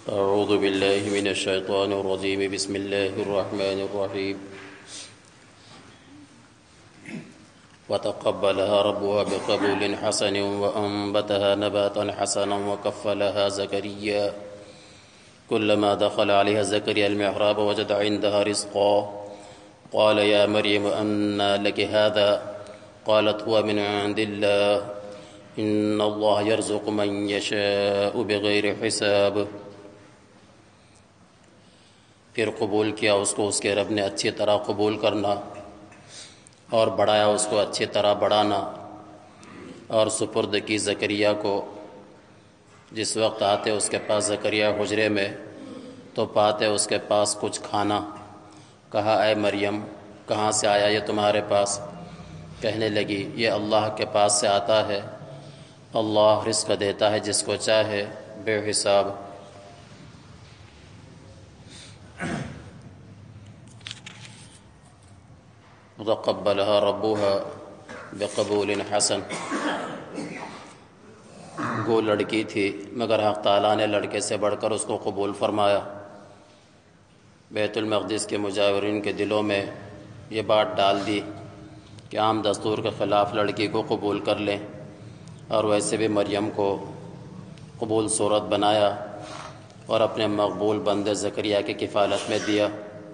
أعوذ بالله من الشيطان الرجيم بسم الله الرحمن الرحيم وتقبلها ربها بقبول حسن وأنبتها نباتا حسنا وكفلها زكريا كلما دخل عليها زكريا المحراب وجد عندها رزقا قال يا مريم أنى لك هذا قالت هو من عند الله إن الله يرزق من يشاء بغير حساب پھر قبول کیا اس کو اس کے رب نے اچھی طرح قبول کرنا اور بڑھایا اس کو اچھی طرح بڑھانا اور سپرد کی زکریا کو۔ جس وقت آتے اس کے پاس زکریا حجرے میں تو پاتے اس کے پاس کچھ کھانا۔ کہا اے مریم کہاں سے آیا یہ تمہارے پاس؟ کہنے لگی یہ اللہ کے پاس سے آتا ہے، اللہ رزق دیتا ہے جس کو چاہے بے حساب۔ وتقبلها ربها بقبول حسن، گو لڑکی تھی مگر حق تعالیٰ نے لڑکے سے بڑھ کر اس کو قبول فرمایا۔ بیت المقدس کے مجاورین کے دلوں میں یہ بات ڈال دی کہ عام دستور کے خلاف لڑکی کو قبول کر لیں، اور ویسے بھی مریم کو قبول صورت بنایا اور اپنے مقبول بندے زکریا کی کفالت میں دیا،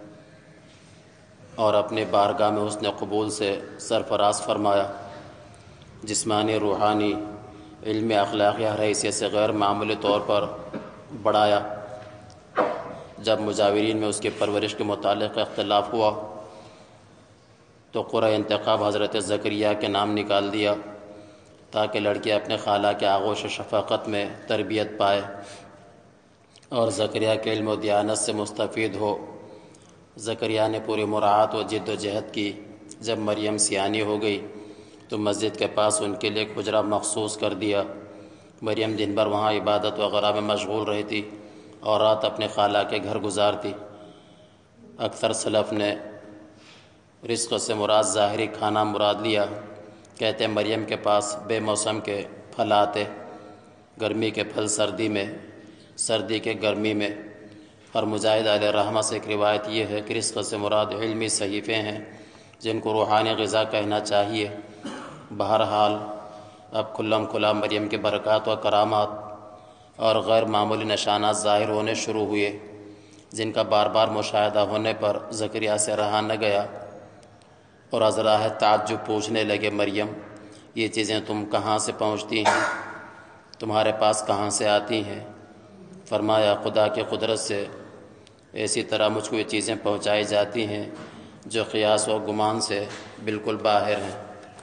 اور اپنے بارگاہ میں اس نے قبول سے سرفراز فرمایا۔ جسمانی، روحانی، علمی، اخلاقی ہر حیثیت سے غیر معمولی طور پر بڑھایا۔ جب مجاورین میں اس کی پرورش کے متعلق اختلاف ہوا تو قرعہ انتخاب حضرت زکریا کے نام نکال دیا تاکہ لڑکی اپنے خالہ کے آغوش و شفقت میں تربیت پائے اور زکریا کے علم و دیانت سے مستفید ہو۔ زکریا نے پوری مراعات و جد و جہد کی۔ جب مریم سیانی ہو گئی تو مسجد کے پاس ان کے لیے ایک حجرہ مخصوص کر دیا۔ مریم دن بھر وہاں عبادت وغیرہ میں مشغول رہتی اور رات اپنے خالہ کے گھر گزارتی۔ اکثر سلف نے رزق سے مراد ظاہری کھانا مراد لیا۔ کہتے مریم کے پاس بے موسم کے پھل آتے، گرمی کے پھل سردی میں، سردی کے گرمی میں۔ اور مجاہد علیہ رحمہ سے ایک روایت یہ ہے کہ رزق سے مراد علمی صحیفے ہیں جن کو روحانی غذا کہنا چاہیے۔ بہرحال اب کھلم کھلا مریم کی برکات و کرامات اور غیر معمولی نشانات ظاہر ہونے شروع ہوئے، جن کا بار بار مشاہدہ ہونے پر زکریا سے رہا نہ گیا، اور ازراہ تعجب پوچھنے لگے مریم یہ چیزیں تم کہاں سے پہنچتی ہیں، تمہارے پاس کہاں سے آتی ہیں؟ فرمایا خدا کی قدرت سے اسی طرح مجھ کو یہ چیزیں پہنچائی جاتی ہیں جو قیاس و گمان سے بالکل باہر ہیں۔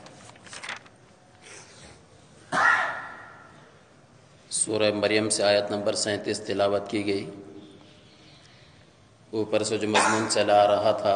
سورہ مریم سے آیت نمبر 37 تلاوت کی گئی۔ اوپر سے جو مضمون چلا آ رہا تھا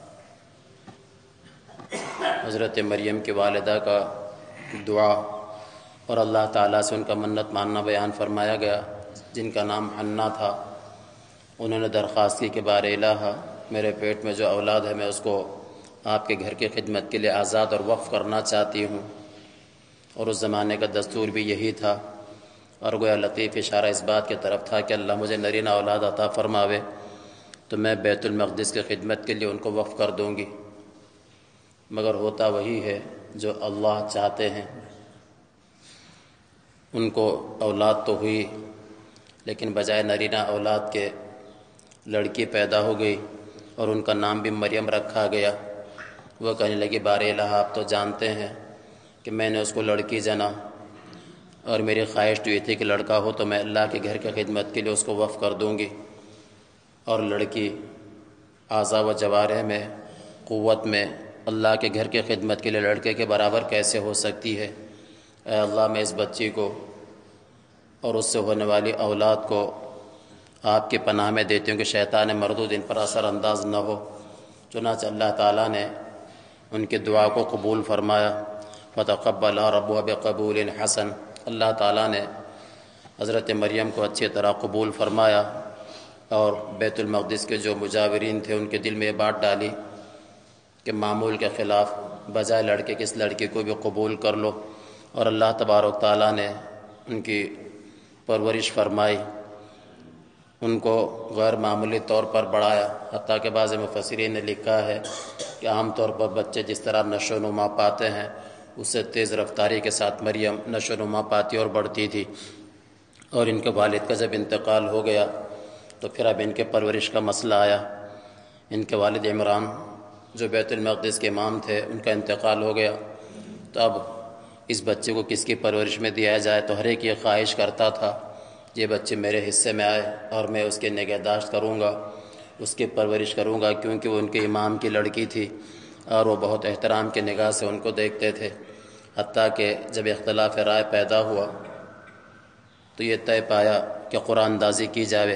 حضرت مریم کی والدہ کا دعا اور اللہ تعالیٰ سے ان کا منت ماننا بیان فرمایا گیا، جن کا نام حنا تھا۔ انہوں نے درخواست کی کہ بار الہ میرے پیٹ میں جو اولاد ہے میں اس کو آپ کے گھر کی خدمت کے لیے آزاد اور وقف کرنا چاہتی ہوں، اور اس زمانے کا دستور بھی یہی تھا، اور گویا لطیف اشارہ اس بات کی طرف تھا کہ اللہ مجھے نرینہ اولاد عطا فرماوے تو میں بیت المقدس کی خدمت کے لیے ان کو وقف کر دوں گی۔ مگر ہوتا وہی ہے جو اللہ چاہتے ہیں۔ ان کو اولاد تو ہوئی لیکن بجائے نرینہ اولاد کے لڑکی پیدا ہو گئی اور ان کا نام بھی مریم رکھا گیا۔ وہ کہنے لگی بار الہ آپ تو جانتے ہیں کہ میں نے اس کو لڑکی جنا، اور میری خواہش تو یہ تھی کہ لڑکا ہو تو میں اللہ کے گھر کی خدمت کے لیے اس کو وقف کر دوں گی، اور لڑکی اعضاء و جوارح میں، قوت میں اللہ کے گھر کی خدمت کے لیے لڑکے کے برابر کیسے ہو سکتی ہے؟ اے اللہ میں اس بچی کو اور اس سے ہونے والی اولاد کو آپ کی پناہ میں دیتی ہوں کہ شیطان مردود ان پر اثر انداز نہ ہو۔ چنانچہ اللہ تعالیٰ نے ان کی دعا کو قبول فرمایا۔ فتقبلها ربها بقبول حسن، اللہ تعالیٰ نے حضرت مریم کو اچھی طرح قبول فرمایا، اور بیت المقدس کے جو مجاورین تھے ان کے دل میں یہ بات ڈالی کہ معمول کے خلاف بجائے لڑکے کی اس لڑکی کو بھی قبول کر لو، اور اللہ تبارک تعالیٰ نے ان کی پرورش فرمائی، ان کو غیر معمولی طور پر بڑھایا، حتیٰ کہ بعض مفسرین نے لکھا ہے کہ عام طور پر بچے جس طرح نشو و نما پاتے ہیں اس سے تیز رفتاری کے ساتھ مریم نشو و نما پاتی اور بڑھتی تھی، اور ان کے والد کا جب انتقال ہو گیا تو پھر اب ان کے پرورش کا مسئلہ آیا۔ ان کے والد عمران جو بیت المقدس کے امام تھے ان کا انتقال ہو گیا، تو اب اس بچے کو کس کی پرورش میں دیا جائے؟ تو ہر ایک یہ خواہش کرتا تھا یہ بچے میرے حصے میں آئے اور میں اس کی نگہداشت کروں گا، اس کی پرورش کروں گا، کیونکہ وہ ان کے امام کی لڑکی تھی اور وہ بہت احترام کی نگاہ سے ان کو دیکھتے تھے۔ حتیٰ کہ جب اختلاف رائے پیدا ہوا تو یہ طے پایا کہ قرآن دازی کی جاوے،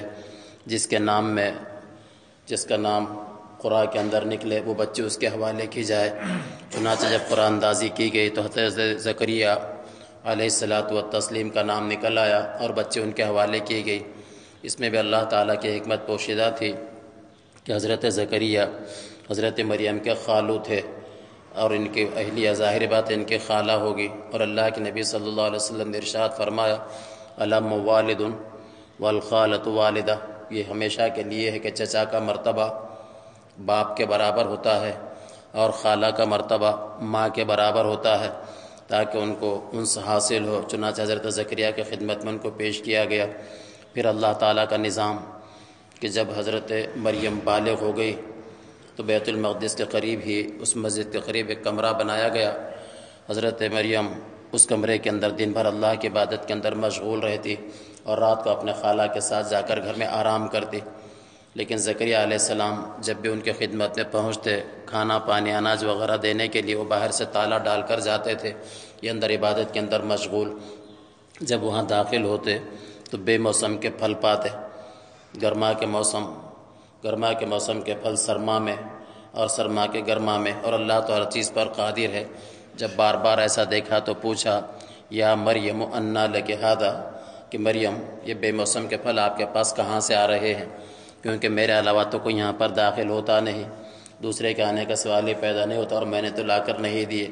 جس کا نام قرآن کے اندر نکلے وہ بچے اس کے حوالے کی جائے۔ چنانچہ جب قرآن دازی کی گئی تو حضرت زکریا علیہ الصلاۃ والتسلیم کا نام نکل آیا اور بچے ان کے حوالے کی گئی۔ اس میں بھی اللہ تعالیٰ کی حکمت پوشیدہ تھی کہ حضرت زکریا حضرت مریم کے خالو تھے اور ان کی اہلیہ ظاہر بات ان کی خالہ ہوگی، اور اللہ کے نبی صلی اللہ علیہ وسلم نے ارشاد فرمایا الم والد والخالۃ والدہ، یہ ہمیشہ کے لیے ہے کہ چچا کا مرتبہ باپ کے برابر ہوتا ہے اور خالہ کا مرتبہ ماں کے برابر ہوتا ہے تاکہ ان کو انس حاصل ہو۔ چنانچہ حضرت زکریا کی خدمت میں ان کو پیش کیا گیا۔ پھر اللہ تعالیٰ کا نظام کہ جب حضرت مریم بالغ ہو گئی تو بیت المقدس کے قریب ہی اس مسجد کے قریب ایک کمرہ بنایا گیا۔ حضرت مریم اس کمرے کے اندر دن بھر اللہ کی عبادت کے اندر مشغول رہتی اور رات کو اپنے خالہ کے ساتھ جا کر گھر میں آرام کرتی۔ لیکن زکریا علیہ السلام جب بھی ان کے خدمت میں پہنچتے، کھانا پانی اناج وغیرہ دینے کے لیے وہ باہر سے تالا ڈال کر جاتے تھے، یہ اندر عبادت کے اندر مشغول۔ جب وہاں داخل ہوتے تو بے موسم کے پھل پاتے، گرما کے موسم کے پھل سرما میں اور سرما کے گرما میں، اور اللہ تو ہر چیز پر قادر ہے۔ جب بار بار ایسا دیکھا تو پوچھا یا مریم انا لک ھذا، کہ مریم یہ بے موسم کے پھل آپ کے پاس کہاں سے آ رہے ہیں، کیونکہ میرے علاوہ تو کوئی یہاں پر داخل ہوتا نہیں، دوسرے کے آنے کا سوال ہی پیدا نہیں ہوتا، اور میں نے تو لا کر نہیں دیے۔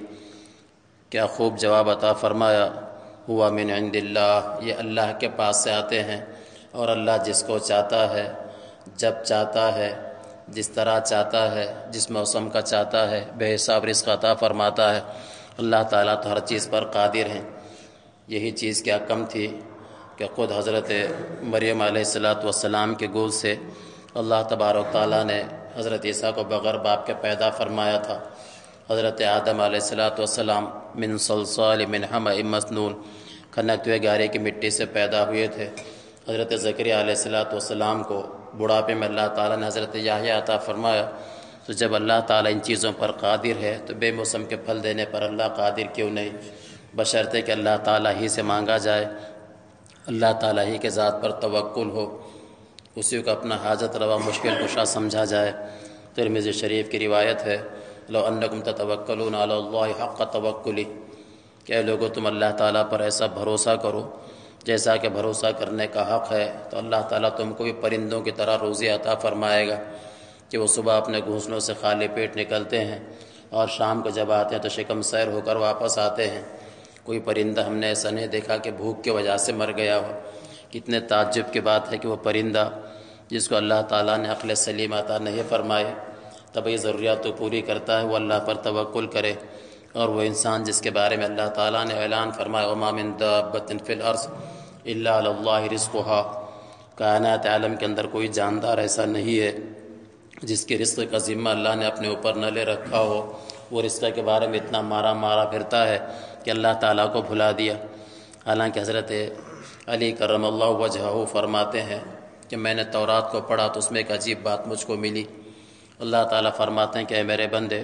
کیا خوب جواب عطا فرمایا، ہوا من عند اللہ، یہ اللہ کے پاس سے آتے ہیں، اور اللہ جس کو چاہتا ہے، جب چاہتا ہے، جس طرح چاہتا ہے، جس موسم کا چاہتا ہے، بے حساب رزق عطا فرماتا ہے۔ اللہ تعالیٰ تو ہر چیز پر قادر ہیں۔ یہی چیز کیا کم تھی کہ خود حضرت مریم علیہ السلام کے گود سے اللہ تبارک تعالیٰ نے حضرت عیسیٰ کو بغیر باپ کے پیدا فرمایا تھا۔ حضرت آدم علیہ السلام من صلصال من حمأ مسنون، کھنکتے ہوئے گارے کی مٹی سے پیدا ہوئے تھے۔ حضرت زکریا علیہ السلام کو بڑھاپے میں اللہ تعالیٰ نے حضرت یحییٰ عطا فرمایا۔ تو جب اللہ تعالیٰ ان چیزوں پر قادر ہے تو بے موسم کے پھل دینے پر اللہ قادر کیوں نہیں، بشرطے کہ اللہ تعالیٰ ہی سے مانگا جائے، اللہ تعالیٰ ہی کے ذات پر توکل ہو، اسی کو اپنا حاجت روا مشکل کشا سمجھا جائے۔ ترمذی شریف کی روایت ہے لو انکم تتوکلون علی اللہ حق توکلی، کہ اے لوگو تم اللہ تعالیٰ پر ایسا بھروسہ کرو جیسا کہ بھروسہ کرنے کا حق ہے، تو اللہ تعالیٰ تم کو بھی پرندوں کی طرح روزی عطا فرمائے گا کہ وہ صبح اپنے گھونسلوں سے خالی پیٹ نکلتے ہیں اور شام کو جب آتے ہیں تو شکم سیر ہو کر واپس آتے ہیں۔ کوئی پرندہ ہم نے ایسا نہیں دیکھا کہ بھوک کی وجہ سے مر گیا ہو۔ کتنے تعجب کی بات ہے کہ وہ پرندہ جس کو اللہ تعالیٰ نے عقل سلیم عطا نہیں فرمائے، طبعی ضروریات تو پوری کرتا ہے، وہ اللہ پر توکل کرے، اور وہ انسان جس کے بارے میں اللہ تعالیٰ نے اعلان فرمایا وما من دابۃ فی الارض الا علی اللہ رزقها، کائنات عالم کے اندر کوئی جاندار ایسا نہیں ہے جس کے رزق کا ذمہ اللہ نے اپنے اوپر نہ لے رکھا ہو۔ وہ رزق کے بارے میں اتنا مارا پھرتا ہے کہ اللہ تعالیٰ کو بھلا دیا۔ حالانکہ حضرت علی کرم اللہ وجہہ فرماتے ہیں کہ میں نے تورات کو پڑھا تو اس میں ایک عجیب بات مجھ کو ملی۔ اللہ تعالیٰ فرماتے ہیں کہ اے میرے بندے،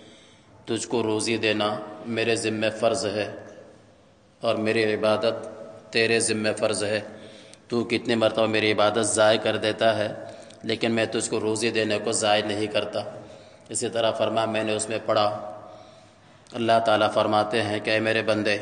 تجھ کو روزی دینا میرے ذمہ فرض ہے اور میری عبادت تیرے ذمہ فرض ہے۔ تو کتنی مرتبہ میری عبادت ضائع کر دیتا ہے لیکن میں تجھ کو روزی دینے کو ضائع نہیں کرتا۔ اسی طرح فرما میں نے اس میں پڑھا، اللہ تعالیٰ فرماتے ہیں کہ اے میرے بندے،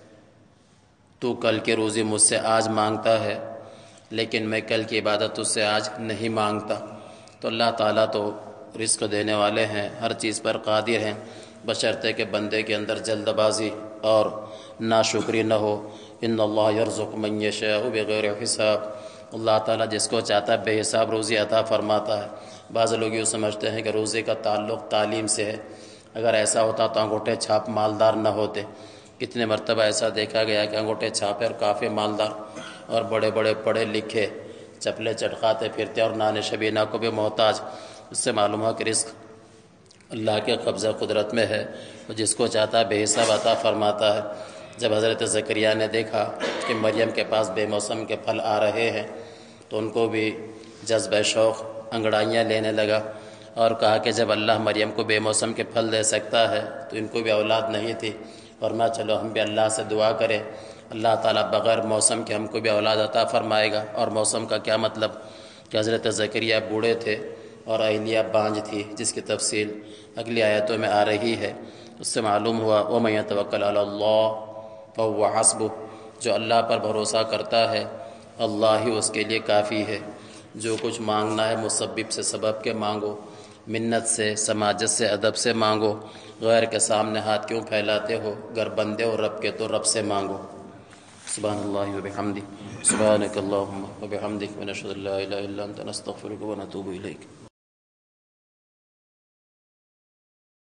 تو کل کی روزی مجھ سے آج مانگتا ہے لیکن میں کل کی عبادت تجھ سے آج نہیں مانگتا۔ تو اللہ تعالیٰ تو رزق دینے والے ہیں، ہر چیز پر قادر ہیں، بشرطے کہ بندے کے اندر جلد بازی اور ناشکری نہ ہو۔ ان اللہ یرزق من یشاء بغیر حساب، اللہ تعالیٰ جس کو چاہتا ہے بے حساب روزی عطا فرماتا ہے۔ بعض لوگ یوں سمجھتے ہیں کہ روزی کا تعلق تعلیم سے ہے، اگر ایسا ہوتا تو انگوٹھے چھاپ مالدار نہ ہوتے۔ کتنے مرتبہ ایسا دیکھا گیا کہ انگوٹھے چھاپے اور کافی مالدار اور بڑے بڑے پڑھے لکھے چپلے چٹکاتے پھرتے اور نان شبینہ کو بھی محتاج۔ اس سے معلوم ہو کہ رزق اللہ کے قبضہ قدرت میں ہے، جس کو چاہتا ہے بے حساب عطا فرماتا ہے۔ جب حضرت زکریا نے دیکھا کہ مریم کے پاس بے موسم کے پھل آ رہے ہیں تو ان کو بھی جذبہ شوق انگڑائیاں لینے لگا اور کہا کہ جب اللہ مریم کو بے موسم کے پھل دے سکتا ہے تو ان کو بھی اولاد نہیں تھی، ورنہ چلو ہم بھی اللہ سے دعا کریں، اللہ تعالیٰ بغیر موسم کے ہم کو بھی اولاد عطا فرمائے گا۔ اور موسم کا کیا مطلب کہ حضرت زکریا بوڑھے تھے اور اہلیہ بانجھ تھی، جس کی تفصیل اگلی آیتوں میں آ رہی ہے۔ اس سے معلوم ہوا وَمَن يَتَوَكَّلْ عَلَى اللَّهِ فَهُوَ حَسْبُهُ، جو اللہ پر بھروسہ کرتا ہے اللہ ہی اس کے لیے کافی ہے۔ جو کچھ مانگنا ہے مسبب سے سبب کے مانگو، منت سے سماجت سے ادب سے مانگو، غیر کے سامنے ہاتھ کیوں پھیلاتے ہو؟ گر بندے ہو رب کے تو رب سے مانگو۔ سبحان اللہ وبحمدہ، سبحانک اللہم وبحمدک، ونشہد ان لا الہ الا انت، نستغفرک ونتوب الیک۔